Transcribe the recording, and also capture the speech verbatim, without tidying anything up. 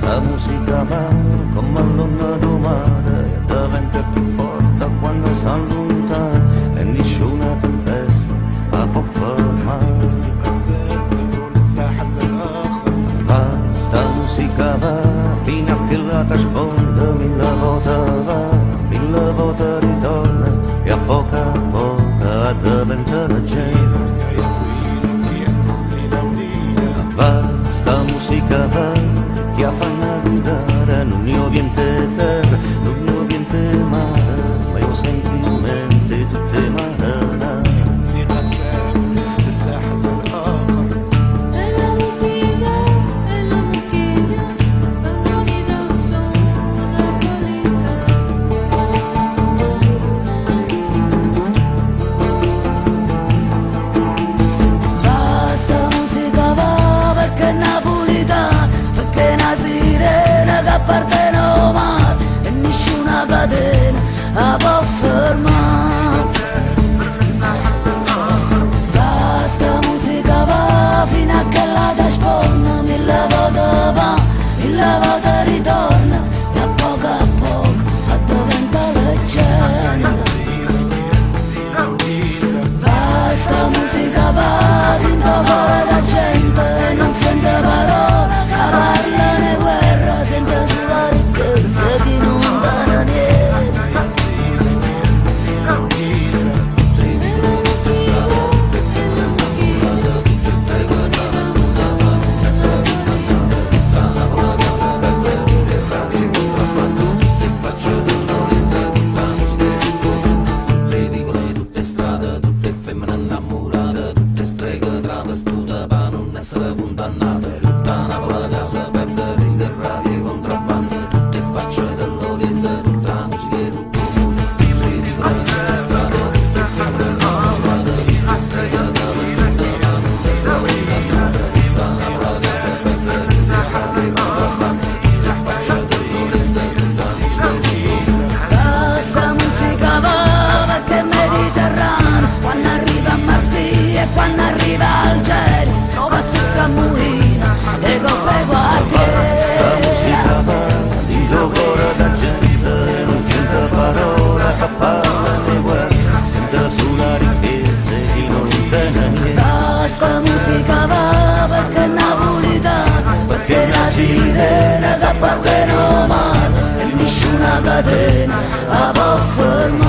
sta musica va come l'onna do mare e diventa più forte quando si allontana e nessuna tempesta la può fermare. Va, sta musica va fino a che la trasponda, mille volte va, mille volte ritorna e a poco a poco diventa leggenda. Va, sta musica va che a fanno guidare non ne ho niente terra, non ne ho niente mare, ma io sentimenti tutte mare. A può fermare. Basta musica va fino a che la trasponda, mille volte va, mille volte ritorna e a poco a poco diventa leggenda. Basta musica va dentro cuore la gente, non sente parole che parlano di guerra, sente sulla ricchezza che non dà niente. Essere condannate, tutta una casa per ridere radio e contrabbando, tutte facce dell'Oriente, tutta la musica e tutto il mondo, ridicolo in tutte strade, tutte femmine innamorate, tutte stregate, vestute da non essere condannate, tutta una casa per ridere radio e contrabbando, tutte facce dell'Oriente, tutta la musica e tutto il mondo. Questa musica va perché è mediterranea, quando arriva a Marsiglia e quando arriva a Algeri, trova stessa muina e coppe guardiere. Sta musica va dentro cuore da gente, non sente parole che parlano di guerra, sente sulla ricchezza chi non intende niente. Questa musica va perché è napolitana, perché la sirena che parte no mare e nessuna catena la può fermare.